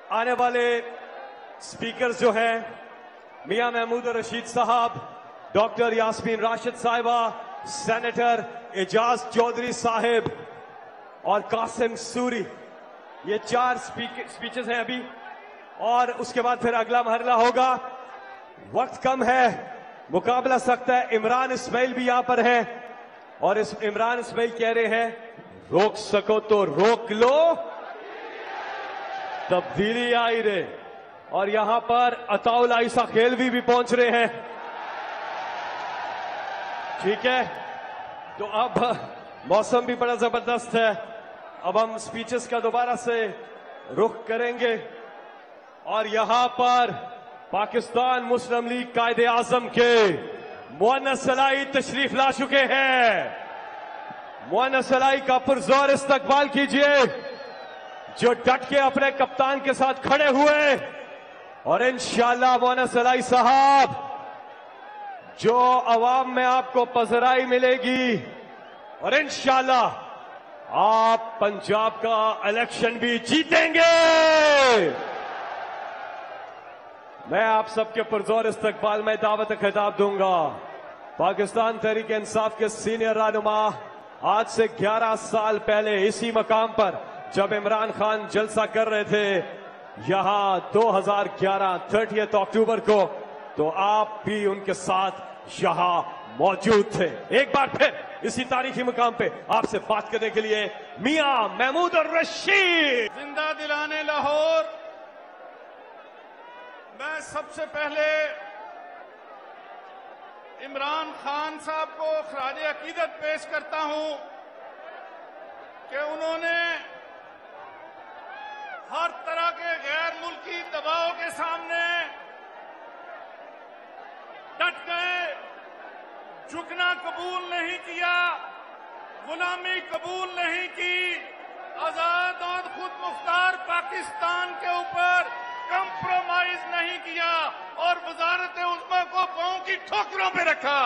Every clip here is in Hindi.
आने वाले स्पीकर्स जो हैं मियां महमूद रशीद साहब, डॉक्टर यास्मीन राशिद साहिबा, सेनेटर एजाज चौधरी साहिब और कासिम सूरी, ये 4 स्पीचेस हैं अभी, और उसके बाद फिर अगला मरहला होगा। वक्त कम है, मुकाबला सख्त है। इमरान इस्माइल भी यहां पर है और इस इमरान इस्माइल कह रहे हैं रोक सको तो रोक लो, तब्दीली आई रे। और यहां पर अताउल आइसा खेलवी भी पहुंच रहे हैं। ठीक है, तो अब मौसम भी बड़ा जबरदस्त है। अब हम स्पीचेस का दोबारा से रुख करेंगे और यहां पर पाकिस्तान मुस्लिम लीग कायदे आजम के मुअन्नस सलाई तशरीफ ला चुके हैं। मुअन्नस सलाई का पुरजोर इस्तकबाल कीजिए, जो डट के अपने कप्तान के साथ खड़े हुए। और इंशाअल्लाह मुअन्नस सलाई साहब, जो अवाम में आपको पजराई मिलेगी और इंशाअल्लाह आप पंजाब का इलेक्शन भी जीतेंगे। मैं आप सबके पुरजोर इस्तकबाल में दावत खिताब दूंगा। पाकिस्तान तहरीक इंसाफ के सीनियर रहनुमा आज से 11 साल पहले इसी मकाम पर जब इमरान खान जलसा कर रहे थे यहां 2011 30 अक्टूबर को, तो आप भी उनके साथ यहां मौजूद थे। एक बार फिर इसी तारीखी मुकाम पे आपसे बात करने के लिए मियां महमूद रशीद। जिंदा दिलाने लाहौर, मैं सबसे पहले इमरान खान साहब को खराज अकीदत पेश करता हूं कि उन्होंने हर तरह के गैर मुल्की दबाव के सामने डट गए, झुकना कबूल नहीं किया, गुलामी कबूल नहीं की, आजाद और खुद मुख्तार पाकिस्तान के ऊपर कंप्रोमाइज नहीं किया और वजारत उज़्मा को पांव की ठोकरों पे रखा।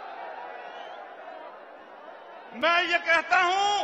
मैं ये कहता हूं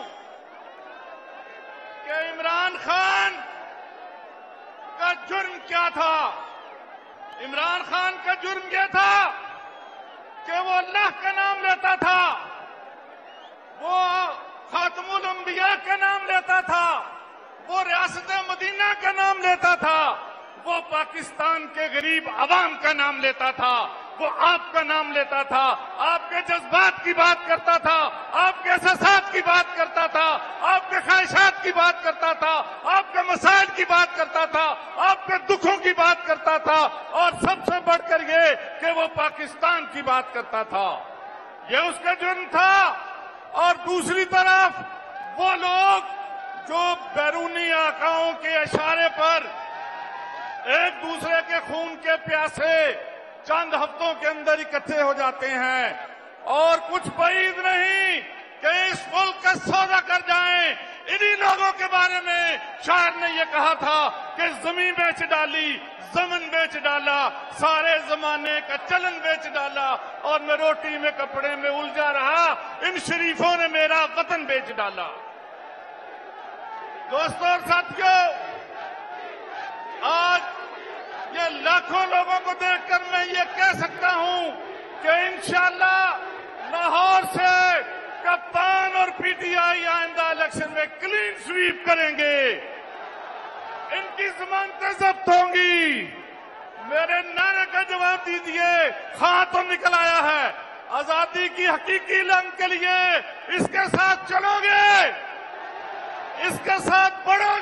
कि इमरान खान का जुर्म क्या था। इमरान खान का जुर्म यह था कि वो अल्लाह का नाम लेता था, वो खातमुल अंबिया का नाम लेता था, वो रियासत मदीना का नाम लेता था, वो पाकिस्तान के गरीब आवाम का नाम लेता था, वो आपका नाम लेता था, आपके जज्बात की बात करता था, आपके एहसासात की बात करता था, आपके ख्वाहिशात की बात करता था, आपके मसाइल की बात करता था, आपके दुखों की बात करता था, और सबसे बढ़कर ये कि वो पाकिस्तान की बात करता था। ये उसका जुर्म था। और दूसरी तरफ वो लोग जो बैरूनी आकाओं के इशारे पर एक दूसरे के खून के प्यासे चंद हफ्तों के अंदर इकट्ठे हो जाते हैं और कुछ बाद नहीं कि इस मुल्क का सौदा कर जाएं। इन्हीं लोगों के बारे में शायर ने यह कहा था कि जमीन बेच डाली, जमीन बेच डाला, सारे जमाने का चलन बेच डाला, और मैं रोटी में कपड़े में उलझा रहा, इन शरीफों ने मेरा वतन बेच डाला। दोस्तों और साथियों, आज ये लाखों लोगों को देखकर मैं ये कह सकता हूं कि इंशाअल्लाह लाहौर से कप्तान और पीटीआई आइंदा इलेक्शन में क्लीन स्वीप करेंगे, इनकी जमानतें जब्त होंगी। मेरे नारे का जवाब दीजिए। हाँ तो निकल आया है। आजादी की हकीकी लंग के लिए इसके साथ चलोगे, इसके साथ बढ़ोगे।